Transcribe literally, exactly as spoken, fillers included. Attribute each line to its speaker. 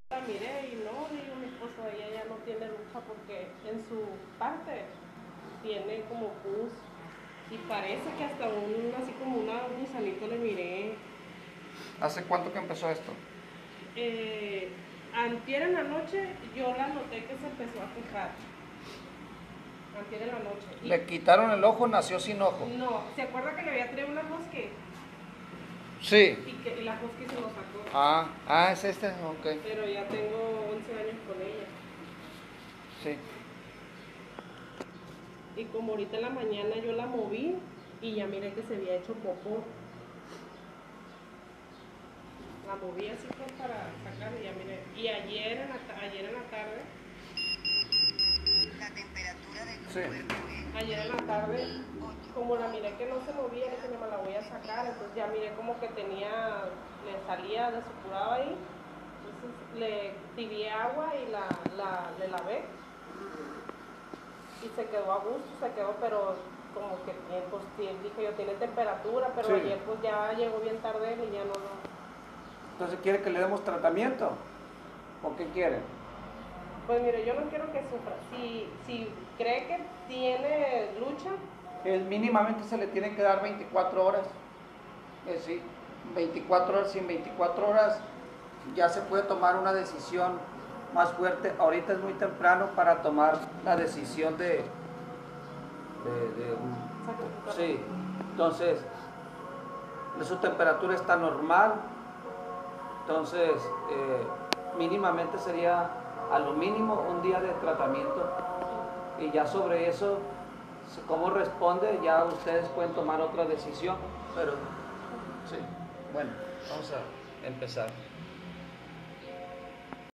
Speaker 1: La miré y no, digo mi esposo, ella ya no tiene lucha porque en su parte tiene como pus y parece que hasta un, así como una gusanito le miré.
Speaker 2: ¿Hace cuánto que empezó esto?
Speaker 1: Eh, antier en la noche yo la noté que se empezó a quejar. Antier en la noche. Y
Speaker 2: Le quitaron el ojo, nació sin ojo.
Speaker 1: no, ¿se acuerda que le había traído una husky?
Speaker 2: Sí.
Speaker 1: Y, que, y la husky se lo sacó.
Speaker 2: Ah, ah, es este, ok.
Speaker 1: Pero ya tengo once años con ella.
Speaker 2: Sí.
Speaker 1: Y como ahorita en la mañana yo la moví y ya miré que se había hecho popó. La moví así pues para sacar y ya miré. Y ayer en la, ayer en la tarde.
Speaker 3: La temperatura de tu
Speaker 2: Sí.
Speaker 3: cuerpo es
Speaker 1: Ayer en la tarde, como la miré que no se movía, le dije, me la voy a sacar. Entonces ya miré como que tenía, le salía de su curado ahí. Entonces le tibié agua y la, la, le lavé. Y se quedó a gusto, se quedó, pero como que pues, dije yo, tiene temperatura, pero
Speaker 2: Sí.
Speaker 1: ayer pues ya llegó bien tarde y ya no, no.
Speaker 2: Entonces, ¿quiere que le demos tratamiento? ¿O qué quiere?
Speaker 1: Pues mire, yo no quiero que sufra. Si, si cree que tiene lucha,
Speaker 2: El mínimamente se le tiene que dar veinticuatro horas. Es decir, veinticuatro horas, sin veinticuatro horas ya se puede tomar una decisión más fuerte. Ahorita es muy temprano para tomar la decisión de... de, de un- sí, entonces su temperatura está normal, entonces eh, mínimamente sería a lo mínimo un día de tratamiento y ya sobre eso, cómo responde, ya ustedes pueden tomar otra decisión, pero sí, bueno, vamos a empezar.